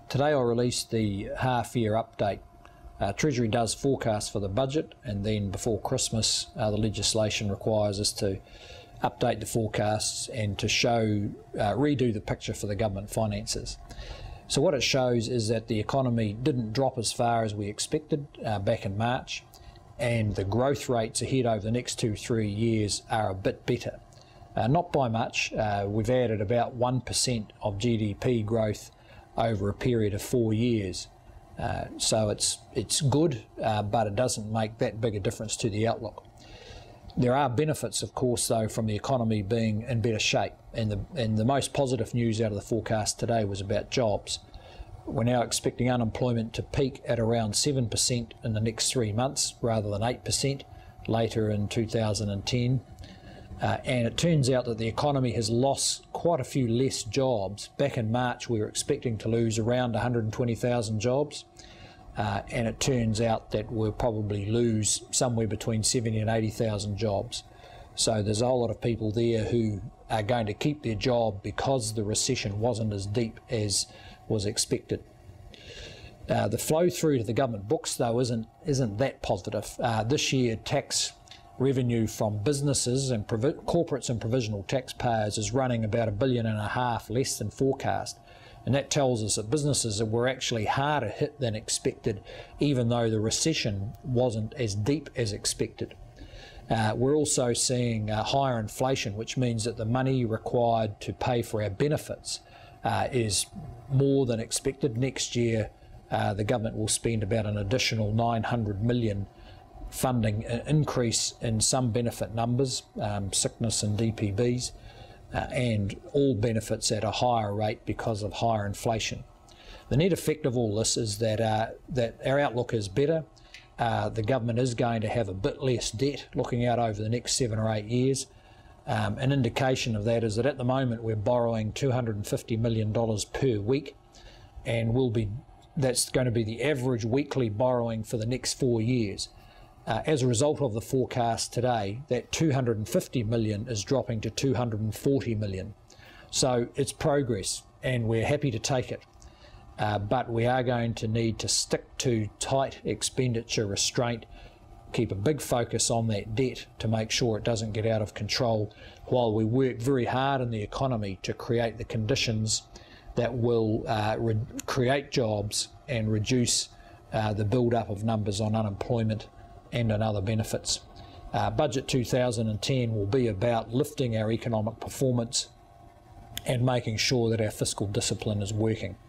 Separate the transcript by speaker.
Speaker 1: Today I released the half-year update. Treasury does forecast for the budget, and then before Christmas the legislation requires us to update the forecasts and to show, redo the picture for the government finances. So what it shows is that the economy didn't drop as far as we expected back in March, and the growth rates ahead over the next 2-3 years are a bit better. Not by much. We've added about 1% of GDP growth over a period of 4 years. So it's good, but it doesn't make that big a difference to the outlook. There are benefits, of course, though, from the economy being in better shape. And the most positive news out of the forecast today was about jobs. We're now expecting unemployment to peak at around 7% in the next 3 months, rather than 8% later in 2010. And it turns out that the economy has lost quite a few less jobs. Back in March, we were expecting to lose around 120,000 jobs. And it turns out that we'll probably lose somewhere between 70 and 80,000 jobs. So there's a whole lot of people there who are going to keep their job because the recession wasn't as deep as was expected. The flow through to the government books, though, isn't that positive. This year, tax revenue from businesses and corporates and provisional taxpayers is running about $1.5 billion less than forecast. And that tells us that businesses were actually harder hit than expected, even though the recession wasn't as deep as expected. We're also seeing higher inflation, which means that the money required to pay for our benefits is more than expected. Next year, the government will spend about an additional $900 million funding an increase in some benefit numbers, sickness and DPBs, and all benefits at a higher rate because of higher inflation. The net effect of all this is that our outlook is better. The government is going to have a bit less debt looking out over the next 7 or 8 years. An indication of that is that at the moment we're borrowing $250 million per week, and that's going to be the average weekly borrowing for the next 4 years. As a result of the forecast today, that $250 million is dropping to $240 million. So it's progress, and we're happy to take it. But we are going to need to stick to tight expenditure restraint, keep a big focus on that debt to make sure it doesn't get out of control, while we work very hard in the economy to create the conditions that will create jobs and reduce the build-up of numbers on unemployment and on other benefits. Budget 2010 will be about lifting our economic performance and making sure that our fiscal discipline is working.